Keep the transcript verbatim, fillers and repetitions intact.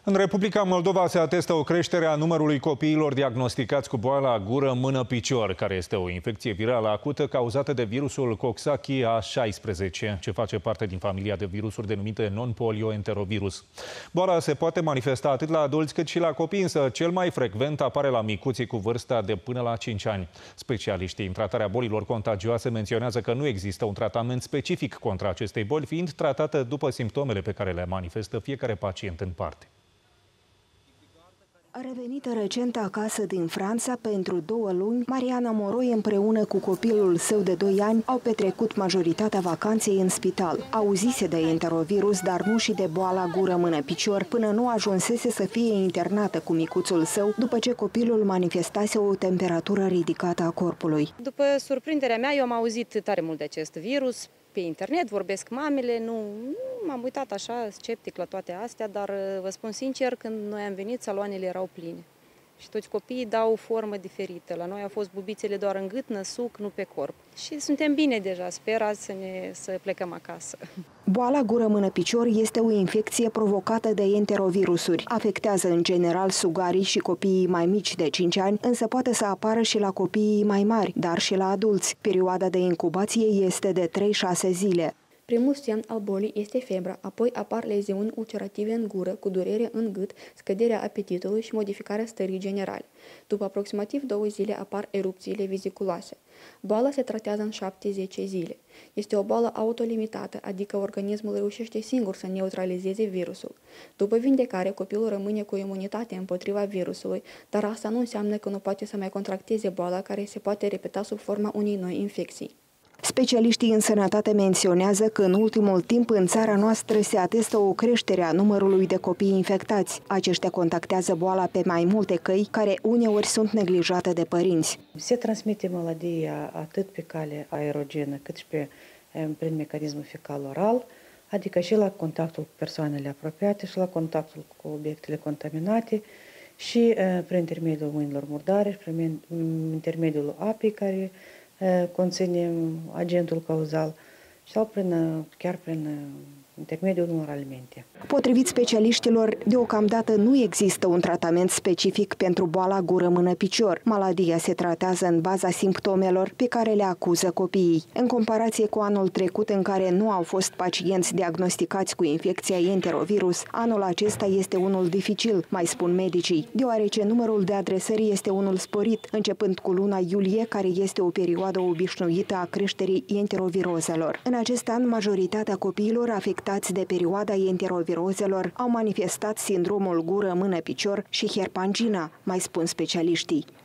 În Republica Moldova se atestă o creștere a numărului copiilor diagnosticați cu boala gură, mână, picior, care este o infecție virală acută cauzată de virusul Coxsackie A șaisprezece, ce face parte din familia de virusuri denumite non-polioenterovirus. Boala se poate manifesta atât la adulți cât și la copii, însă cel mai frecvent apare la micuții cu vârsta de până la cinci ani. Specialiștii în tratarea bolilor contagioase menționează că nu există un tratament specific contra acestei boli, fiind tratată după simptomele pe care le manifestă fiecare pacient în parte. Revenită recent acasă din Franța pentru două luni, Mariana Moroi împreună cu copilul său de doi ani au petrecut majoritatea vacanței în spital. Auzise de enterovirus, dar nu și de boala gură-mână-picior, până nu ajunsese să fie internată cu micuțul său, după ce copilul manifestase o temperatură ridicată a corpului. După surprinderea mea, eu am auzit tare mult de acest virus. Pe internet vorbesc mamele, nu, nu m-am uitat așa sceptic la toate astea, dar vă spun sincer, când noi am venit, saloanele erau pline. Și toți copiii dau formă diferită. La noi au fost bubițele doar în gât, năsuc, nu pe corp. Și suntem bine deja, sper azi să, ne, să plecăm acasă. Boala gură-mână-picior este o infecție provocată de enterovirusuri. Afectează în general sugarii și copiii mai mici de cinci ani, însă poate să apară și la copiii mai mari, dar și la adulți. Perioada de incubație este de trei șase zile. Primul semn al bolii este febra, apoi apar leziuni ulcerative în gură, cu durere în gât, scăderea apetitului și modificarea stării generale. După aproximativ două zile apar erupțiile veziculoase. Boala se tratează în șapte zece zile. Este o boală autolimitată, adică organismul reușește singur să neutralizeze virusul. După vindecare, copilul rămâne cu imunitate împotriva virusului, dar asta nu înseamnă că nu poate să mai contracteze boala, care se poate repeta sub forma unei noi infecții. Specialiștii în sănătate menționează că în ultimul timp în țara noastră se atestă o creștere a numărului de copii infectați. Aceștia contactează boala pe mai multe căi, care uneori sunt neglijate de părinți. Se transmite maladia atât pe cale aerogenă, cât și pe, prin mecanismul fecal-oral, adică și la contactul cu persoanele apropiate și la contactul cu obiectele contaminate și prin intermediul mâinilor murdare și prin intermediul apei care conține agentul cauzal sau prin, chiar prin intermediul unor alimente. Potrivit specialiștilor, deocamdată nu există un tratament specific pentru boala gură-mână-picior. Maladia se tratează în baza simptomelor pe care le acuză copiii. În comparație cu anul trecut, în care nu au fost pacienți diagnosticați cu infecția enterovirus, anul acesta este unul dificil, mai spun medicii, deoarece numărul de adresări este unul sporit, începând cu luna iulie, care este o perioadă obișnuită a creșterii enterovirozelor. În acest an, majoritatea copiilor afectați de perioada enterovirozelor au manifestat sindromul gură-mână-picior și herpangina, mai spun specialiștii.